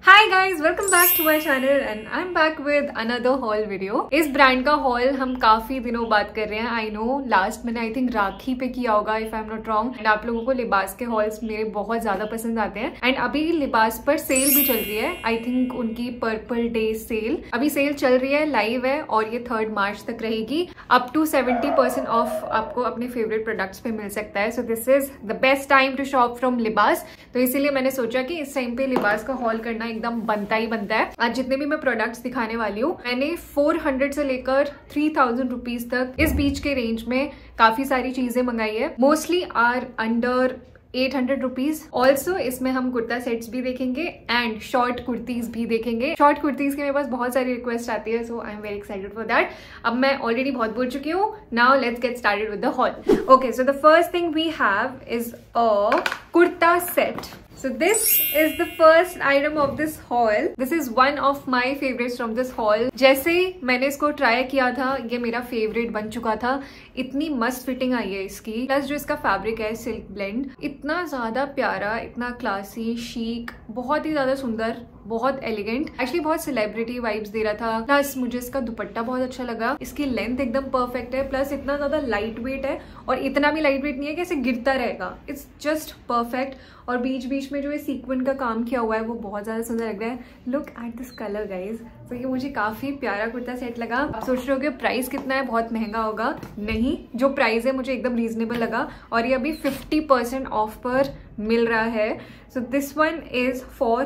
Hi guys, welcome back to my channel and I am back with another haul video. इस brand का haul हम काफी दिनों बाद कर रहे हैं। आई नो लास्ट मैंने आई थिंक राखी पे किया होगा if I am not wrong. And आप लोगों को लिबास के हॉल्स मेरे बहुत ज्यादा पसंद आते हैं एंड अभी लिबास पर सेल भी चल रही है। आई थिंक उनकी पर्पल डे सेल अभी सेल चल रही है, लाइव है और ये 3 मार्च तक रहेगी। अप टू 70% ऑफ आपको अपने फेवरेट प्रोडक्ट्स पे मिल सकता है। So this is the best time to shop from Libas. तो इसीलिए मैंने सोचा कि इस टाइम पे लिबास का हॉल करना एकदम बनता ही बनता है। आज जितने भी मैं प्रोडक्ट्स दिखाने वाली हूँ, मैंने 400 से लेकर 3000 रुपीज तक इस बीच के रेंज में काफी सारी चीजें मंगाई है। Mostly are under 800 rupees. Also इसमें हम कुर्ता सेट्स भी देखेंगे एंड शॉर्ट कुर्तीज भी देखेंगे। शॉर्ट कुर्तीज के मेरे पास बहुत सारी रिक्वेस्ट आती है, so I am very excited for that. अब मैं ऑलरेडी बहुत बोल चुकी हूँ। Now let's get started with the haul. Okay, so the first thing we have is a kurta set. So this is the first item of this haul. This is one of my favorites from this haul. जैसे मैंने इसको try किया था, ये मेरा favourite बन चुका था। इतनी मस्त फिटिंग आई है इसकी, प्लस जो इसका फैब्रिक है सिल्क ब्लेंड, इतना ज्यादा प्यारा, इतना क्लासी, शीक, बहुत ही ज्यादा सुंदर, बहुत एलिगेंट। एक्चुअली बहुत सेलिब्रिटी वाइब्स दे रहा था। प्लस मुझे इसका दुपट्टा बहुत अच्छा लगा। इसकी लेंथ एकदम परफेक्ट है, प्लस इतना ज्यादा लाइट वेट है और इतना भी लाइट वेट नहीं है कि ऐसे गिरता रहेगा। It's just perfect. और बीच बीच में जो ये सीक्वेंट का काम किया हुआ है वो बहुत ज्यादा सुंदर लग रहा है। Look at this colour guys. तो ये मुझे काफी प्यारा कुर्ता सेट लगा। आप सोच रहे हो कि प्राइस कितना है, बहुत महंगा होगा। नहीं, जो प्राइस है मुझे एकदम रीजनेबल लगा और ये अभी 50% ऑफ पर मिल रहा है। So this one is for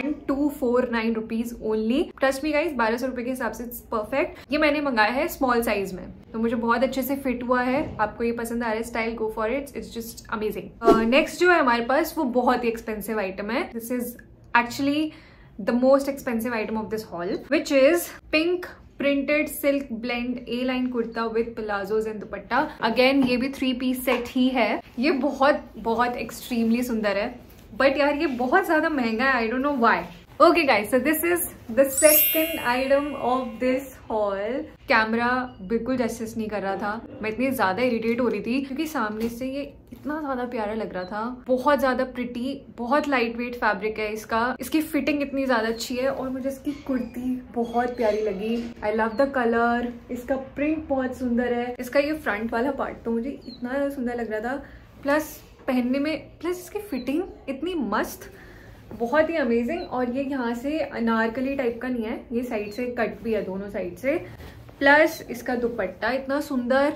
1249 rupees only. Trust me guys, 1200 रुपए के हिसाब से इट्स परफेक्ट। ये मैंने मंगाया है स्मॉल साइज में, तो मुझे बहुत अच्छे से फिट हुआ है। आपको ये पसंद आ रहा है style, go for it, it's just amazing. Next जो है हमारे पास वो बहुत ही एक्सपेंसिव आइटम है। This is actually the most expensive item of this haul, which is pink printed silk blend A-line kurta with palazzos and dupatta. Again ये भी 3 पीस सेट ही है। ये बहुत बहुत एक्सट्रीमली सुंदर है, बट यार ये बहुत ज्यादा महंगा है। I don't know why. Okay guys, so this is the second item of this haul. Camera बिल्कुल जस्टिस नहीं कर रहा था। मैं इतनी ज्यादा इरिटेट हो रही थी क्योंकि सामने से ये इतना ज्यादा प्यारा लग रहा था। बहुत ज्यादा प्रिटी, बहुत लाइट वेट फैब्रिक है इसका। इसकी फिटिंग इतनी ज्यादा अच्छी है और मुझे इसकी कुर्ती बहुत प्यारी लगी। I love the colour. इसका प्रिंट बहुत सुंदर है। इसका ये फ्रंट वाला पार्ट तो मुझे इतना ज्यादा सुंदर लग रहा था, प्लस पहनने में, प्लस इसकी फिटिंग इतनी मस्त, बहुत ही अमेजिंग। और ये यहाँ से अनारकली टाइप का नहीं है, ये साइड से कट भी है, दोनों साइड से। प्लस इसका दुपट्टा इतना सुंदर,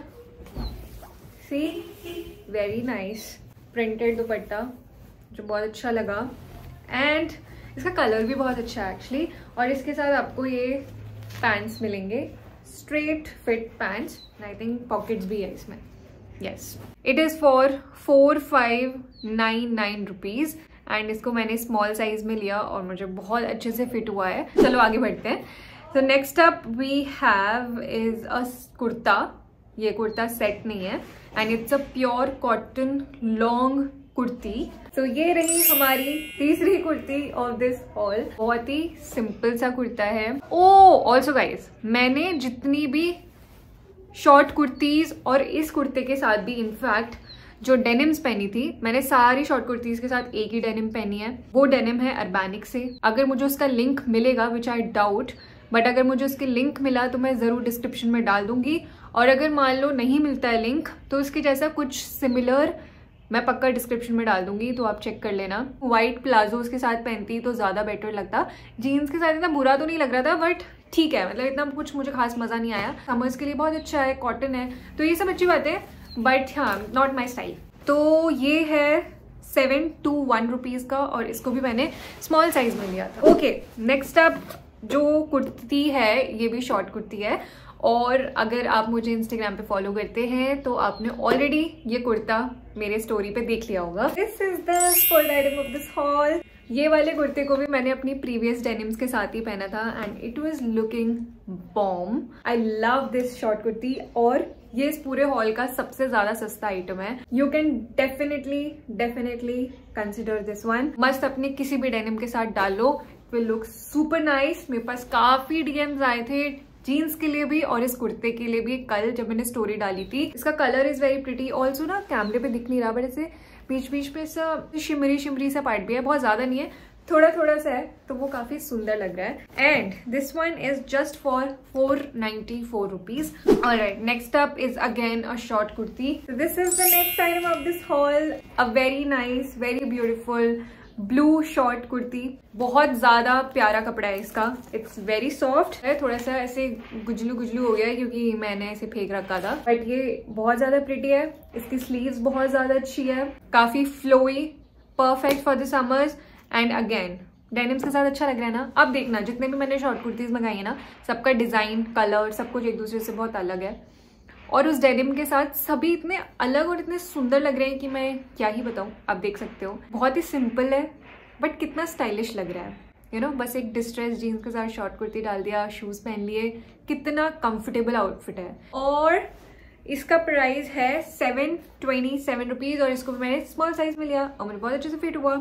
see, very nice printed dupatta, जो बहुत अच्छा लगा। एंड इसका कलर भी बहुत अच्छा है एक्चुअली। और इसके साथ आपको ये पैंट्स मिलेंगे, straight fit pants. I think pockets भी है इसमें। Yes, it is for 4599 rupees and इसको मैंने स्मॉल साइज में लिया और मुझे बहुत अच्छे से फिट हुआ है। चलो आगे बढ़ते हैं। So next up we have is a kurta. ये कुर्ता सेट नहीं है and it's a pure cotton long kurti. सो ये रही हमारी तीसरी कुर्ती ऑफ दिस हॉल। बहुत ही सिंपल सा कुर्ता है। ऑल्सो गाइज, मैंने जितनी भी शॉर्ट कुर्तीज और इस कुर्ते के साथ भी इनफैक्ट जो डेनिम्स पहनी थी, मैंने सारी शॉर्ट कुर्तीज के साथ एक ही डेनिम पहनी है। वो डेनिम है अर्बैनिक से। अगर मुझे उसका लिंक मिलेगा, विच आई डाउट, बट अगर मुझे उसके लिंक मिला तो मैं जरूर डिस्क्रिप्शन में डाल दूंगी। और अगर मान लो नहीं मिलता है लिंक, तो उसके जैसा कुछ सिमिलर मैं पक्का डिस्क्रिप्शन में डाल दूंगी, तो आप चेक कर लेना। व्हाइट प्लाजो के साथ पहनती तो ज्यादा बेटर लगता। जीन्स के साथ इतना बुरा तो नहीं लग रहा था, बट ठीक है, मतलब इतना कुछ मुझे खास मजा नहीं आया। समर्स के लिए बहुत अच्छा है, कॉटन है, तो ये सब अच्छी बात है, बट हाँ, नॉट माई स्टाइल। तो ये है 721 रुपीज का और इसको भी मैंने स्मॉल साइज में लिया था। ओके, नेक्स्ट अप जो कुर्ती है, ये भी शॉर्ट कुर्ती है। और अगर आप मुझे इंस्टाग्राम पे फॉलो करते हैं तो आपने ऑलरेडी ये कुर्ता मेरे स्टोरी पे देख लिया होगा। This is the fourth item of this haul. ये वाले कुर्ते को भी मैंने अपनी प्रीवियस डेनिम्स के साथ ही पहना था and it was looking bomb. I love this short kurti और ये इस पूरे हॉल का सबसे ज्यादा सस्ता आइटम है। You can definitely consider this one. मस्त अपने किसी भी डेनिम के साथ डाल लो, विल लुक सुपर नाइस। मेरे पास काफी डीएम्स आए थे जीन्स के लिए भी और इस कुर्ते के लिए भी कल जब मैंने स्टोरी डाली थी। इसका colour is very pretty. Also ना कैमरे पे दिख नहीं रहा, बट ऐसे बीच बीच पे ऐसा शिमरी सा पार्ट भी है, बहुत ज्यादा नहीं है, थोड़ा थोड़ा सा है तो वो काफी सुंदर लग रहा है। And this one is just for 494 rupees. Alright, next up is again a short kurti. This is the next item of this haul, a very nice very beautiful blue short kurti. बहुत ज्यादा प्यारा कपड़ा है इसका, इट्स वेरी सॉफ्ट है, थोड़ा सा ऐसे गुजलू गुजलू हो गया है क्योंकि मैंने ऐसे फेंक रखा था, बट ये बहुत ज्यादा प्रिटी है। इसकी स्लीव्स बहुत ज्यादा अच्छी है, काफी flowy, perfect for the summers. And again denims के साथ अच्छा लग रहा है ना। अब देखना जितने भी मैंने शॉर्ट कुर्तीज मंगाई है ना, सबका डिजाइन कलर सब कुछ एक दूसरे से बहुत अलग है, और उस डेनिम के साथ सभी इतने अलग और इतने सुंदर लग रहे हैं कि मैं क्या ही बताऊं। आप देख सकते हो बहुत ही सिंपल है बट कितना स्टाइलिश लग रहा है। यू नो, बस एक डिस्ट्रेस जीन्स के साथ शॉर्ट कुर्ती डाल दिया, शूज पहन लिए, कितना कंफर्टेबल आउटफिट है। और इसका प्राइस है 727 रुपीज, और इसको मैंने स्मॉल साइज में लिया और मुझे बहुत अच्छे से फिट हुआ।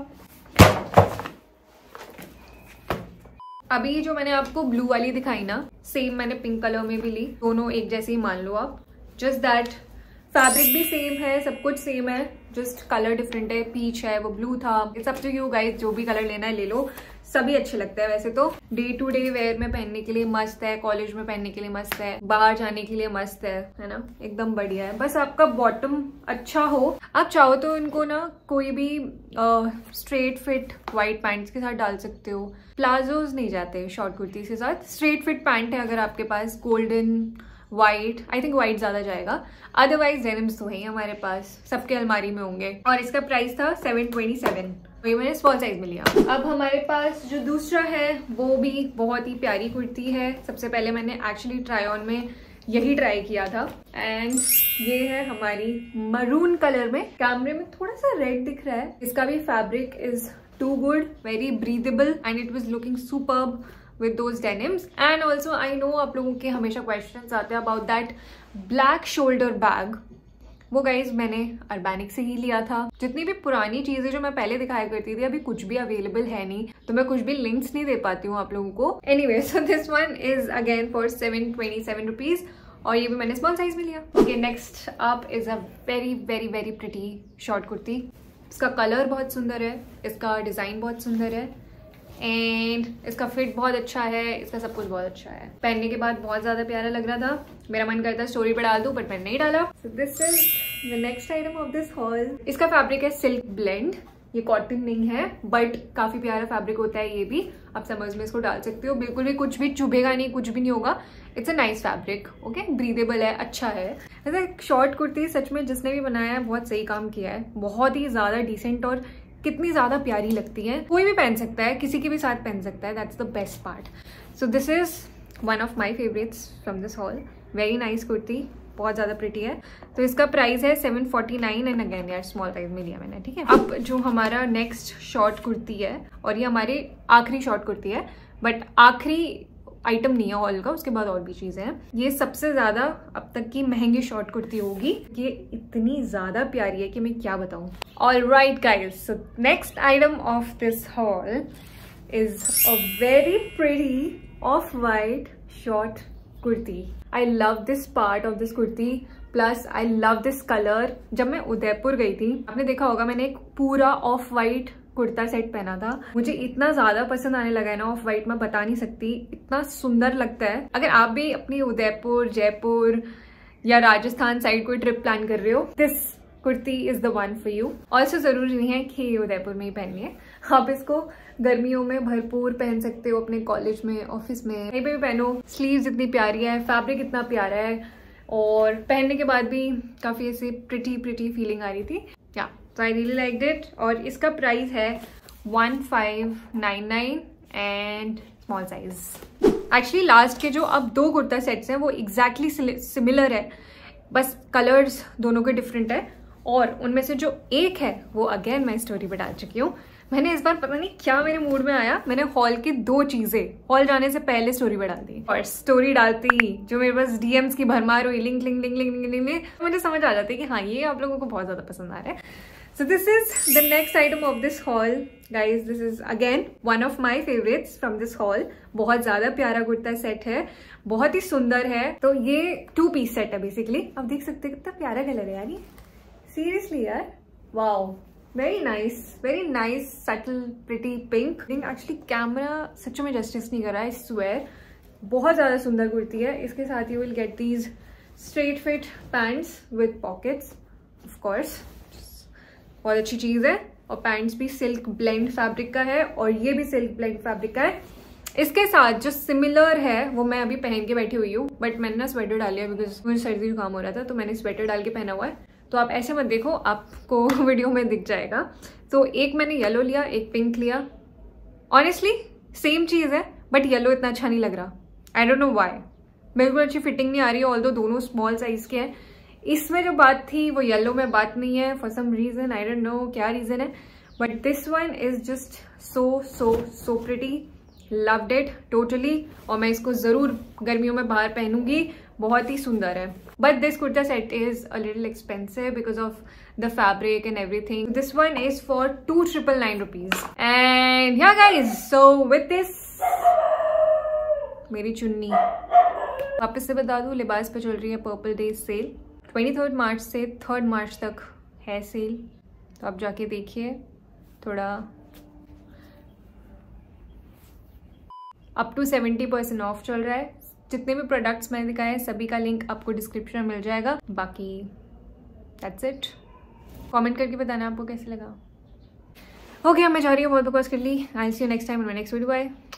अभी जो मैंने आपको ब्लू वाली दिखाई ना, सेम मैंने पिंक कलर में भी ली, दोनों एक जैसे ही मान लो आप। जस्ट दैट फैब्रिक भी सेम है, सब कुछ सेम है, जस्ट कलर डिफरेंट है। पीच है, वो ब्लू था। It's up to you guys, जो भी कलर लेना है ले लो, सभी अच्छे लगते हैं। वैसे तो डे टू डे वेयर में पहनने के लिए मस्त है, कॉलेज में पहनने के लिए मस्त है, बाहर जाने के लिए मस्त है ना, एकदम बढ़िया है। बस आपका बॉटम अच्छा हो। आप चाहो तो इनको ना कोई भी स्ट्रेट फिट व्हाइट पैंट्स के साथ डाल सकते हो। प्लाजोज नहीं जाते शॉर्ट कुर्ती के साथ, स्ट्रेट फिट पैंट है अगर आपके पास, golden white, I think white ज्यादा जाएगा, अदरवाइज डेनिम्स तो है ही हमारे पास, सबके अलमारी में होंगे। और इसका प्राइस था 727, ये मैंने स्मॉल साइज में लिया। अब हमारे पास जो दूसरा है वो भी बहुत ही प्यारी कुर्ती है। सबसे पहले मैंने एक्चुअली ट्राई ऑन में यही ट्राई किया था, एंड ये है हमारी मरून कलर में। कैमरे में थोड़ा सा रेड दिख रहा है। इसका भी fabric is too good, very breathable, and it was looking superb with those denims. And also I know आप लोगों के हमेशा questions आते हैं about that black shoulder bag. वो गाइज मैंने अर्बैनिक से ही लिया था। जितनी भी पुरानी चीजें जो मैं पहले दिखाया करती थी, अभी कुछ भी अवेलेबल है नहीं, तो मैं कुछ भी लिंक्स नहीं दे पाती हूँ आप लोगों को। Anyway, so this one is again for 727 rupees, और ये भी मैंने स्मॉल साइज में लिया। Okay, next up is a very very very pretty short kurti. इसका कलर बहुत सुंदर है, इसका डिजाइन बहुत सुंदर है, एंड इसका फिट बहुत अच्छा है, इसका सब कुछ बहुत अच्छा है। पहनने के बाद बहुत ज्यादा प्यारा लग रहा था, मेरा मन करता है स्टोरी पे डाल दूं, बट मैंने नहीं डाला। So this is the next item of this haul. इसका फैब्रिक है सिल्क ब्लेंड, ये कॉटन नहीं है, बट काफी प्यारा फैब्रिक होता है ये भी। आप समझ में इसको डाल सकते हो, बिल्कुल भी कुछ भी चुभेगा नहीं, कुछ भी नहीं होगा। It's a nice fabric, okay, breathable है, अच्छा है। ऐसा शॉर्ट कुर्ती सच में जिसने भी बनाया है बहुत सही काम किया है, बहुत ही ज्यादा डिसेंट, और कितनी ज्यादा प्यारी लगती है। कोई भी पहन सकता है, किसी के भी साथ पहन सकता है, that's the best part. So this is one of my favourites from this haul, very nice kurti, बहुत ज्यादा प्रिटी है। तो इसका प्राइस है 749, एंड अगेन यार स्मॉल साइज में लिया मैंने, ठीक है। अब जो हमारा नेक्स्ट शॉर्ट कुर्ती है, और ये हमारी आखिरी शॉर्ट कुर्ती है, बट आखिरी आइटम नहीं है हॉल का, उसके बाद और भी चीजें हैं। ये सबसे ज्यादा अब तक की महंगी शॉर्ट कुर्ती होगी, ये इतनी ज्यादा प्यारी है कि मैं क्या बताऊं। Alright guys, so next item of this haul is a very pretty off white short kurti. I love this part of this kurti, plus I love this colour. जब मैं उदयपुर गई थी, आपने देखा होगा मैंने एक पूरा ऑफ वाइट कुर्ता सेट पहना था, मुझे इतना ज्यादा पसंद आने लगा है ना ऑफ वाइट, मैं बता नहीं सकती, इतना सुंदर लगता है। अगर आप भी अपनी उदयपुर, जयपुर या राजस्थान साइड कोई ट्रिप प्लान कर रहे हो, this kurti is the one for you. Also जरूरी नहीं है कि उदयपुर में ही पहननी है, आप इसको गर्मियों में भरपूर पहन सकते हो, अपने कॉलेज में, ऑफिस में, कहीं पे भी पहनो। स्लीव्स इतनी प्यारी है, फैब्रिक इतना प्यारा है, और पहनने के बाद भी काफी ऐसे प्रिटी प्रिटी फीलिंग आ रही थी। या तो आई रियली लाइक्ड इट, और इसका प्राइस है 1599 and small size. Actually last के जो अब दो कुर्ता सेट्स हैं वो एग्जैक्टली सिमिलर है, बस कलर्स दोनों के डिफरेंट है, और उनमें से जो एक है वो अगेन मैं स्टोरी पे डाल चुकी हूँ। मैंने इस बार पता नहीं क्या मेरे मूड में आया, मैंने हॉल की दो चीजें हॉल जाने से पहले स्टोरी पे डाल दी, और स्टोरी डालती ही जो मेरे पास डीएम्स की भरमार हुई, link link link link link link, मुझे समझ आ जाती है कि हाँ ये आप लोगों को बहुत ज्यादा पसंद आ रहा है। So this is the next item of this haul, guys. This is again one of my favorites from this haul. बहुत ज्यादा प्यारा कुर्ता सेट है, बहुत ही सुंदर है। तो ये 2 पीस सेट है बेसिकली। आप देख सकते हैं कितना प्यारा कलर है यार, ये सीरियसली यार, wow, very nice subtle pretty pink. Actually camera सच में जस्टिस नहीं कर रहा है, आई स्वेयर। बहुत ज़्यादा सुंदर कुर्ती है। इसके साथ you will get these straight fit pants with pockets, of course बहुत अच्छी चीज़ है। और पैंट्स भी सिल्क ब्लेंड फैब्रिक का है और ये भी सिल्क ब्लेंड फैब्रिक का है। इसके साथ जो सिमिलर है वो मैं अभी पहन के बैठी हुई हूँ, बट मैंने ना स्वेटर डाल लिया बिकॉज मुझे सर्दी जुकाम हो रहा था, तो मैंने स्वेटर डाल के पहना हुआ है। तो आप ऐसे मत देखो, आपको वीडियो में दिख जाएगा। तो एक मैंने येलो लिया, एक पिंक लिया। ऑनेस्टली सेम चीज़ है, बट येलो इतना अच्छा नहीं लग रहा। आई डोंट नो वाई, बिल्कुल अच्छी फिटिंग नहीं आ रही है, ऑल्दो दोनों स्मॉल साइज के हैं। इसमें जो बात थी वो येलो में बात नहीं है for some reason, I don't know क्या रीजन है, but this one is just so pretty, loved it totally. और मैं इसको जरूर गर्मियों में बाहर पहनूंगी, बहुत ही सुंदर है। But this kurta set is a little expensive because of the fabric and everything. This one is for 2,999 rupees. And yeah guys, so with this मेरी चुन्नी। वापस से बता दूं, लिबास पे चल रही है पर्पल डेज सेल। 23 मार्च से 3 मार्च तक है सेल, तो आप जाके देखिए। थोड़ा अप टू 70% ऑफ चल रहा है। जितने भी प्रोडक्ट्स मैंने दिखाए हैं सभी का लिंक आपको डिस्क्रिप्शन में मिल जाएगा। बाकी दैट्स इट। कमेंट करके बताना आपको कैसे लगा। ओके, मैं जा रही हूँ, बहुत बकवास कर ली। I see you next time in my next video. Bye.